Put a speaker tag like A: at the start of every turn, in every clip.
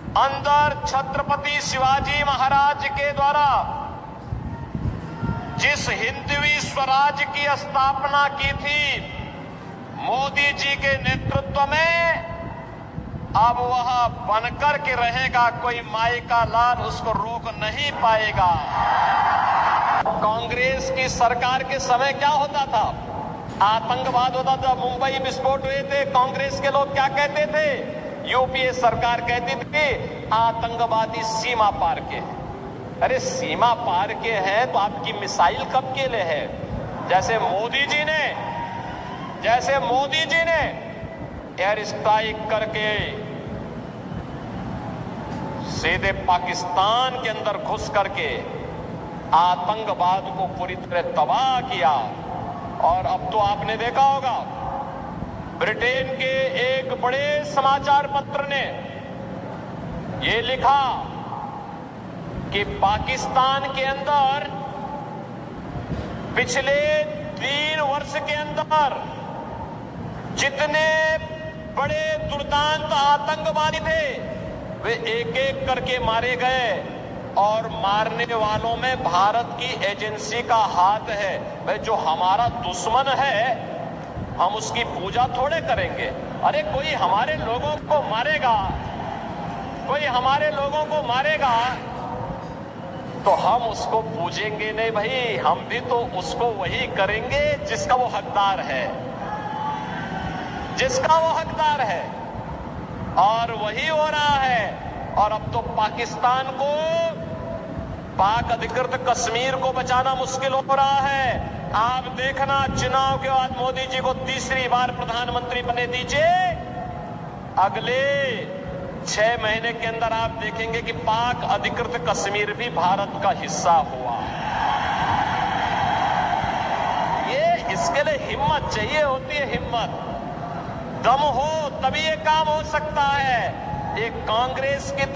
A: अंदर छत्रपति शिवाजी महाराज के द्वारा जिस हिंदवी स्वराज की स्थापना की थी मोदी जी के नेतृत्व में, अब वह बनकर के रहेगा, कोई माई का लाल उसको रोक नहीं पाएगा। कांग्रेस की सरकार के समय क्या होता था? आतंकवाद होता था। मुंबई विस्फोट हुए थे, कांग्रेस के लोग क्या कहते थे? यूपीए सरकार कहती थी आतंकवादी सीमा पार के। अरे सीमा पार के हैं तो आपकी मिसाइल कब के लिए है? जैसे मोदी जी ने एयर स्ट्राइक करके सीधे पाकिस्तान के अंदर घुस करके आतंकवाद को पूरी तरह तबाह किया। और अब तो आपने देखा होगा ब्रिटेन के एक बड़े समाचार पत्र ने ये लिखा कि पाकिस्तान के अंदर पिछले 3 वर्ष के अंदर जितने बड़े दुर्दांत आतंकवादी थे वे एक एक करके मारे गए। और मारने वालों में भारत की एजेंसी का हाथ है। भाई जो हमारा दुश्मन है हम उसकी पूजा थोड़े करेंगे। अरे कोई हमारे लोगों को मारेगा तो हम उसको पूजेंगे नहीं भाई, हम भी तो उसको वही करेंगे जिसका वो हकदार है, और वही हो रहा है। और अब तो पाकिस्तान को, पाक अधिकृत कश्मीर को बचाना मुश्किल हो रहा है। आप देखना चुनाव के बाद मोदी जी को तीसरी बार प्रधानमंत्री बने दीजिए, अगले 6 महीने के अंदर आप देखेंगे कि पाक अधिकृत कश्मीर भी भारत का हिस्सा हुआ। ये इसके लिए हिम्मत चाहिए होती है, हिम्मत, दम हो तभी ये काम हो सकता है। एक कांग्रेस की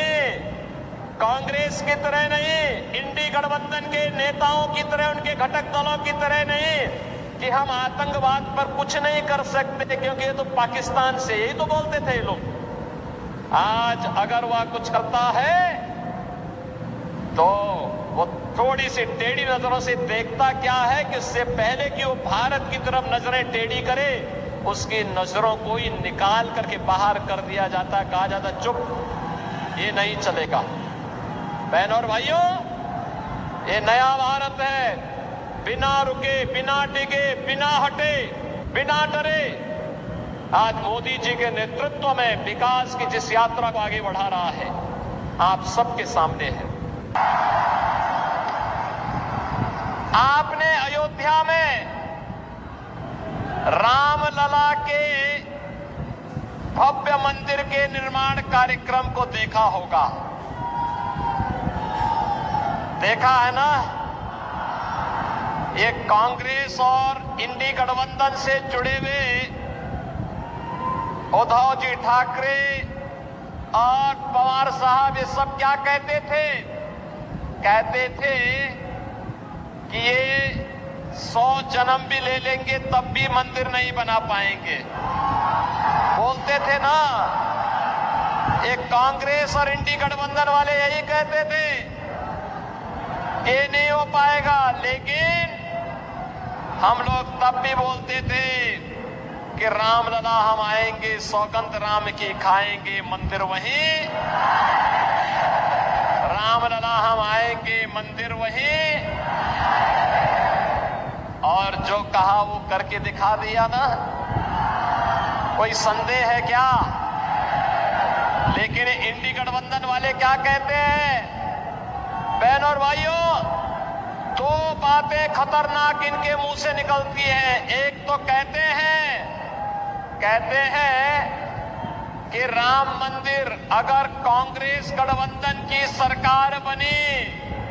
A: तरह नहीं, इंडी गठबंधन के नेताओं की तरह, उनके घटक दलों की तरह नहीं कि हम आतंकवाद पर कुछ नहीं कर सकते क्योंकि ये तो पाकिस्तान से, यही तो बोलते थे लोग। आज अगर वह कुछ करता है तो वो थोड़ी सी टेढ़ी नजरों से देखता क्या है कि उससे पहले कि वो भारत की तरफ नजरें टेढ़ी करे उसकी नजरों को ही निकाल करके बाहर कर दिया जाता, कहा जाता चुप, ये नहीं चलेगा। बहनों और भाइयों, ये नया भारत है, बिना रुके, बिना डिगे, बिना हटे, बिना डरे आज मोदी जी के नेतृत्व में विकास की जिस यात्रा को आगे बढ़ा रहा है आप सबके सामने है। आपने अयोध्या में रामलला के भव्य मंदिर के निर्माण कार्यक्रम को देखा होगा, देखा है ना? ये कांग्रेस और इंडी गठबंधन से जुड़े हुए उद्धव जी ठाकरे और पवार साहब ये सब क्या कहते थे? कहते थे कि ये 100 जन्म भी ले लेंगे तब भी मंदिर नहीं बना पाएंगे, बोलते थे ना। एक कांग्रेस और इंडी गठबंधन वाले यही कहते थे ये नहीं हो पाएगा, लेकिन हम लोग तब भी बोलते थे कि रामलला हम आएंगे, सौगंध राम की खाएंगे, मंदिर वहीं, रामलला हम आएंगे, मंदिर वहीं। और जो कहा वो करके दिखा दिया ना, कोई संदेह है क्या? लेकिन इंडी गठबंधन वाले क्या कहते हैं? बहनों और भाइयों, 2 बातें खतरनाक इनके मुंह से निकलती हैं। एक तो कहते हैं कि राम मंदिर अगर कांग्रेस गठबंधन की सरकार बनी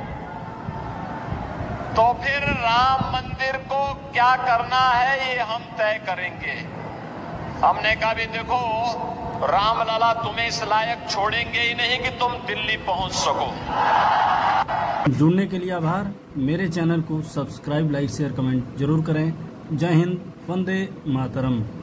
A: तो फिर राम मंदिर को क्या करना है ये हम तय करेंगे। हमने कहा भी देखो रामलला तुम्हें इस लायक छोड़ेंगे ही नहीं कि तुम दिल्ली पहुंच सको।
B: जुड़ने के लिए आभार। मेरे चैनल को सब्सक्राइब, लाइक, शेयर, कमेंट जरूर करें। जय हिंद, वंदे मातरम।